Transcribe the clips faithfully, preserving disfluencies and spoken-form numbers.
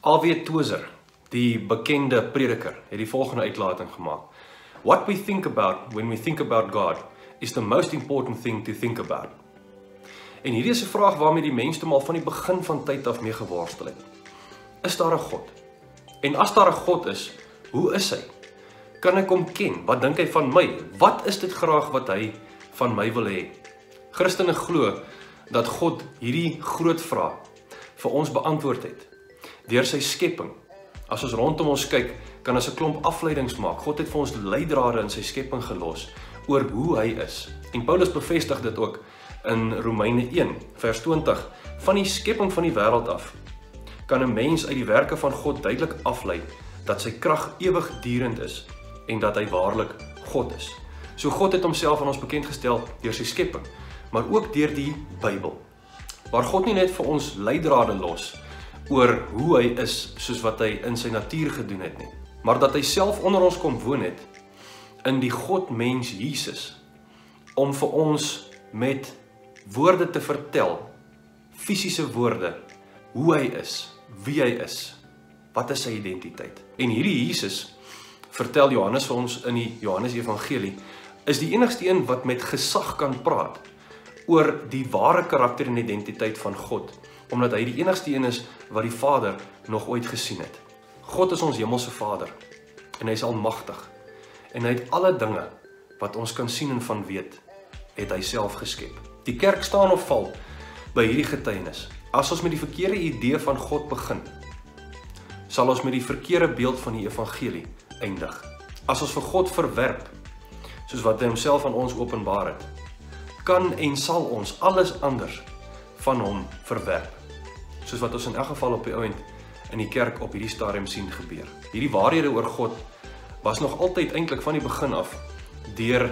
A W Tozer, die bekende prediker, het die volgende uitlating gemaak. What we think about when we think about God is the most important thing to think about. En hierdie is 'n vraag waarmee die mensdom al van die begin van tyd af mee geworstel het. Is daar 'n God? En as daar 'n God is, hoe is hy? Kan ek hom ken? Wat dink hy van my? Wat is dit graag wat hy van my wil hê? Christene glo dat God hierdie groot vraag vir ons beantwoord het deur sy skepping. As ons rondom ons kyk, kan ons 'n klomp afleidings maak. God het vir ons leidrade in sy skepping gelos oor hoe hy is. En Paulus bevestig dit ook in Romeine een, vers twintig. Van die skepping van die wêreld af kan 'n mens uit die werke van God duidelik aflei dat sy krag ewigdurend is en dat hy waarlik God is. So God het homself aan ons bekend gestel deur sy skepping, maar ook deur die Bybel, waar God nie net vir ons leidrade los oor hoe hy is soos wat hy in sy natuur gedoen het nie, maar dat hy self onder ons kom woon het in die God-mens Jesus, om vir ons met woorde te vertel, fisiese woorde, hoe hy is, wie hy is, wat is sy identiteit. En hierdie Jesus, vertel Johannes vir ons in die Johannes Evangelie, is die enigste een wat met gesag kan praat oor die ware karakter en identiteit van God, omdat hy die enigste een is wat die Vader nog ooit gesien het. God is ons hemelse Vader, en hy is almagtig, en hy het alle dinge wat ons kan sien en van weet, het hy self geskep. Die kerk staan of val by hierdie getuienis. As ons met die verkeerde idee van God begin, sal ons met die verkeerde beeld van die evangelie eindig. As ons vir God verwerp, soos wat hy homself aan ons openbaar het, kan en sal ons alles anders van hom verwerp, soos wat ons in elk geval op die ouend in die kerk op hierdie stadium sien gebeur. Hierdie waarhede oor God was nog altyd eintlik van die begin af deur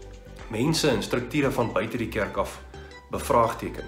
mense en strukture van buite die kerk af bevraagteken.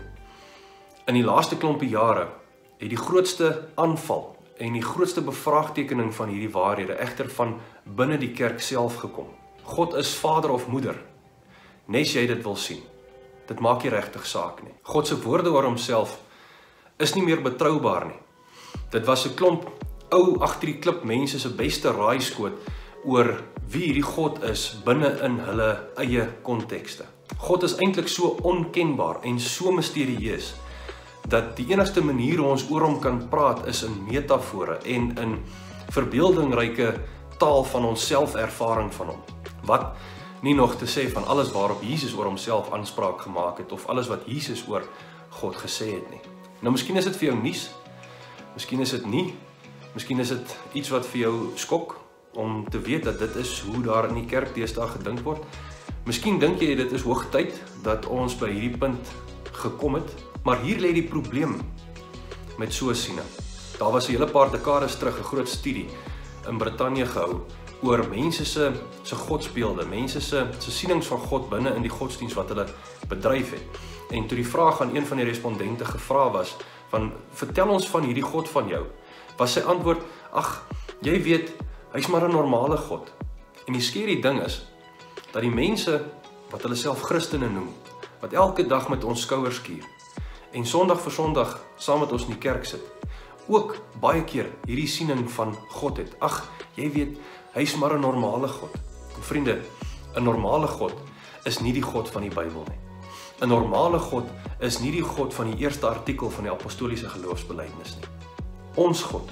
In die laaste klompie jare het die grootste aanval en die grootste bevraagtekening van hierdie waarhede egter van binne die kerk self gekom. God is vader of moeder, nes jy dit wil sien. Dit maak nie regtig saak nie. God se woorde oor homself is nie meer betroubaar nie. Dit was 'n klomp ou agter die klip mense se beste raaiskoot oor wie hierdie God is binne in hulle eie kontekste. God is eintlik so onkenbaar en so misterieus dat die enigste manier hoe ons oor hom kan praat is in metafore en in verbeeldingryke taal van ons selfervaring van hom. Wat nie nog te sê van alles waarop Jesus oor homself aanspraak gemaak het of alles wat Jesus oor God gesê het nie. Nou miskien is dit vir jou nuus, miskien is dit nie, miskien is dit iets wat vir jou skok om te weet dat dit is hoe daar in die kerk deesdae gedink word. Miskien dink jy dit is hoogtyd dat ons by hierdie punt gekom het, maar hier lê die probleem met so 'n siening. Daar was 'n hele paar dekades terug 'n groot studie in Brittanje gehou oor mense se se godsbeelde, mense se se sienings van God binne in die godsdiens wat hulle bedryf het. En toe die vraag aan een van die respondente gevra was van vertel ons van hierdie God van jou, was sy antwoord: "Ag, jy weet, hy's maar 'n normale God." En die skerry ding is dat die mense wat hulle self Christene noem, wat elke dag met ons skouers skuur en Sondag vir Sondag saam met ons in die kerk sit, ook baie keer hierdie siening van God het. Ag, jy weet, hy's maar 'n normale God. En vriende, 'n normale God is nie die God van die Bybel nie. 'n Normale God is nie die God van die eerste artikel van die apostoliese geloofsbelijdenis nie. Ons God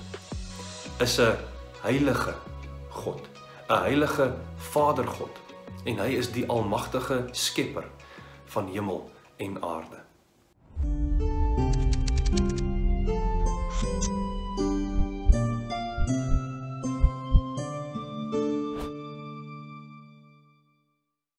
is 'n heilige God, 'n heilige Vadergod, en hy is die almagtige skepper van hemel en aarde.